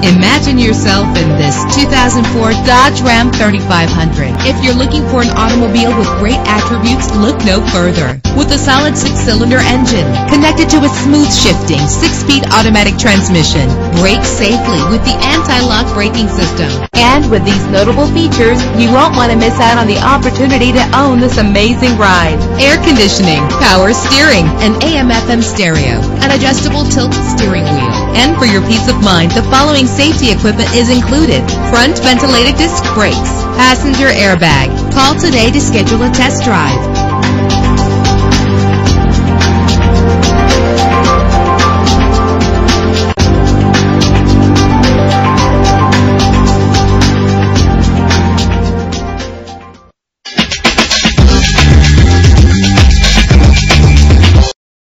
Imagine yourself in this 2004 Dodge Ram 3500. If you're looking for an automobile with great attributes, look no further. With a solid 6-cylinder engine connected to a smooth shifting 6-speed automatic transmission, brake safely with the anti-lock braking system. And with these notable features, you won't want to miss out on the opportunity to own this amazing ride. Air conditioning, power steering, an AM/FM stereo, an adjustable tilt steering wheel. And for your peace of mind, the following safety equipment is included: front ventilated disc brakes, passenger airbag. Call today to schedule a test drive.